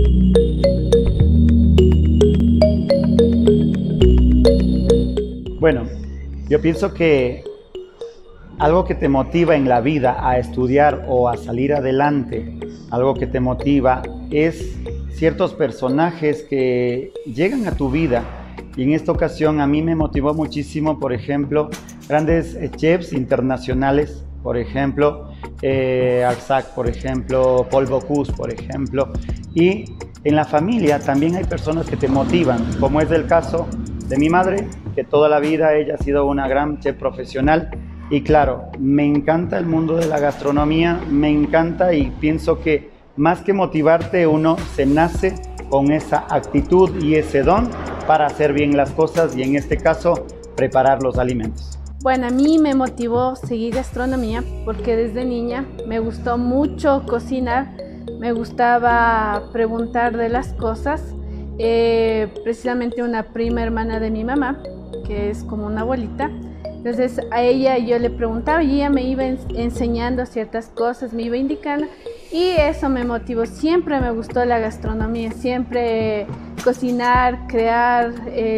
Bueno, yo pienso que algo que te motiva en la vida a estudiar o a salir adelante, algo que te motiva es ciertos personajes que llegan a tu vida. Y en esta ocasión a mí me motivó muchísimo, por ejemplo, grandes chefs internacionales, por ejemplo, Arsac, por ejemplo, Paul Bocuse, por ejemplo. Y en la familia también hay personas que te motivan, como es el caso de mi madre, que toda la vida ella ha sido una gran chef profesional. Y claro, me encanta el mundo de la gastronomía, me encanta, y pienso que más que motivarte, uno se nace con esa actitud y ese don para hacer bien las cosas y en este caso preparar los alimentos. Bueno, a mí me motivó seguir gastronomía porque desde niña me gustó mucho cocinar, me gustaba preguntar de las cosas. Precisamente una prima hermana de mi mamá, que es como una abuelita, entonces a ella yo le preguntaba y ella me iba enseñando ciertas cosas, me iba indicando, y eso me motivó. Siempre me gustó la gastronomía, siempre cocinar, crear,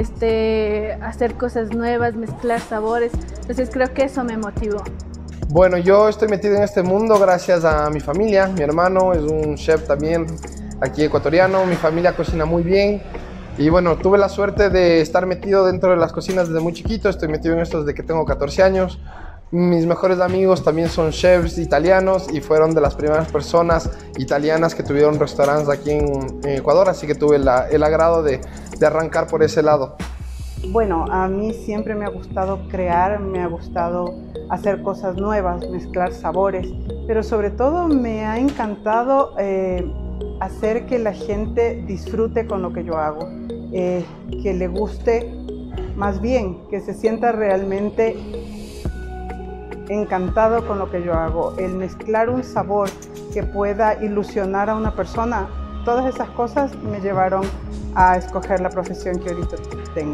hacer cosas nuevas, mezclar sabores. Entonces creo que eso me motivó. Bueno, yo estoy metido en este mundo gracias a mi familia. Mi hermano es un chef también aquí ecuatoriano, mi familia cocina muy bien. Y bueno, tuve la suerte de estar metido dentro de las cocinas desde muy chiquito. Estoy metido en esto desde que tengo 14 años. Mis mejores amigos también son chefs italianos y fueron de las primeras personas italianas que tuvieron restaurantes aquí en Ecuador, así que tuve el agrado de arrancar por ese lado. Bueno, a mí siempre me ha gustado crear, me ha gustado hacer cosas nuevas, mezclar sabores, pero sobre todo me ha encantado hacer que la gente disfrute con lo que yo hago, que le guste, más bien, que se sienta realmente encantado con lo que yo hago. El mezclar un sabor que pueda ilusionar a una persona, todas esas cosas me llevaron a escoger la profesión que ahorita tengo.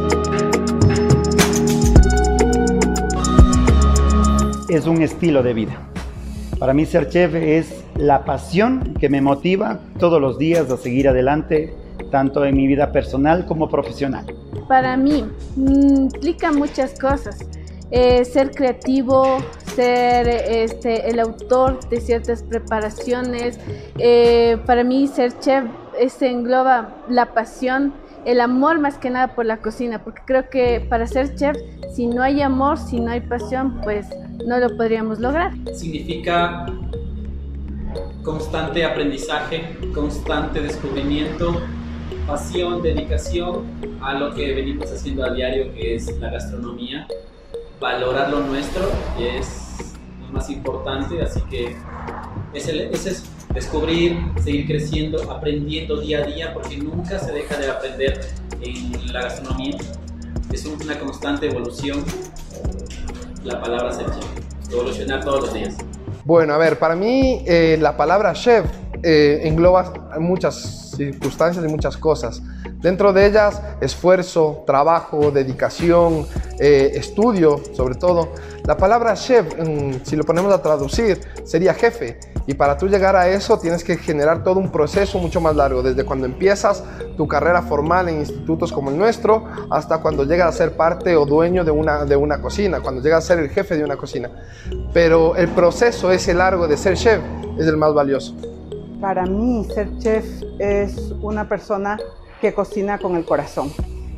Es un estilo de vida. Para mí ser chef es la pasión que me motiva todos los días a seguir adelante, tanto en mi vida personal como profesional. Para mí implica muchas cosas. Ser creativo, ser el autor de ciertas preparaciones. Para mí ser chef engloba la pasión, el amor más que nada por la cocina, porque creo que para ser chef, si no hay amor, si no hay pasión, pues no lo podríamos lograr. Significa constante aprendizaje, constante descubrimiento, pasión, dedicación a lo que venimos haciendo a diario, que es la gastronomía. Valorar lo nuestro es lo más importante, así que ese es descubrir, seguir creciendo, aprendiendo día a día, porque nunca se deja de aprender en la gastronomía. Es una constante evolución, la palabra ser chef, evolucionar todos los días. Bueno, a ver, para mí la palabra chef engloba muchas circunstancias y muchas cosas. Dentro de ellas, esfuerzo, trabajo, dedicación, estudio, sobre todo. La palabra chef, si lo ponemos a traducir, sería jefe. Y para tú llegar a eso tienes que generar todo un proceso mucho más largo, desde cuando empiezas tu carrera formal en institutos como el nuestro, hasta cuando llegas a ser parte o dueño de una cocina, cuando llegas a ser el jefe de una cocina. Pero el proceso ese largo de ser chef es el más valioso. Para mí, ser chef es una persona que cocina con el corazón.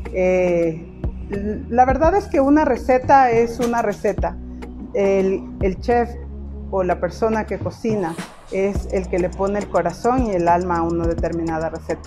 La verdad es que una receta es una receta. El chef o la persona que cocina es el que le pone el corazón y el alma a una determinada receta.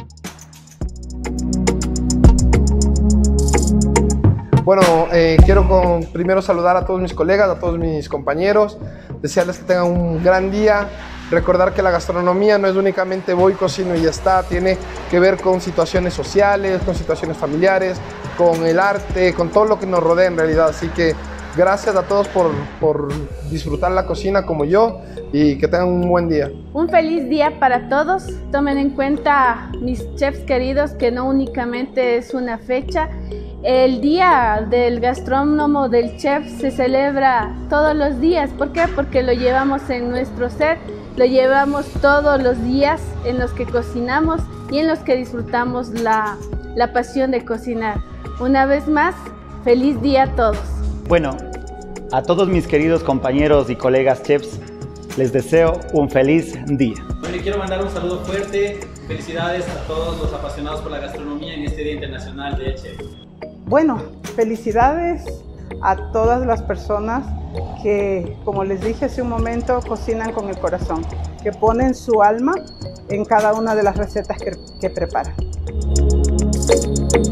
Bueno, quiero primero saludar a todos mis colegas, a todos mis compañeros, desearles que tengan un gran día. Recordar que la gastronomía no es únicamente voy, cocino y ya está, tiene que ver con situaciones sociales, con situaciones familiares, con el arte, con todo lo que nos rodea en realidad. Así que gracias a todos por disfrutar la cocina como yo y que tengan un buen día. Un feliz día para todos. Tomen en cuenta, mis chefs queridos, que no únicamente es una fecha. El día del gastrónomo, del chef, se celebra todos los días. ¿Por qué? Porque lo llevamos en nuestro ser lo llevamos todos los días en los que cocinamos y en los que disfrutamos la pasión de cocinar. Una vez más, feliz día a todos. Bueno, a todos mis queridos compañeros y colegas chefs, les deseo un feliz día. Bueno, y quiero mandar un saludo fuerte. Felicidades a todos los apasionados por la gastronomía en este Día Internacional del Chef. Bueno, felicidades a todas las personas que, como les dije hace un momento, cocinan con el corazón, que ponen su alma en cada una de las recetas que preparan.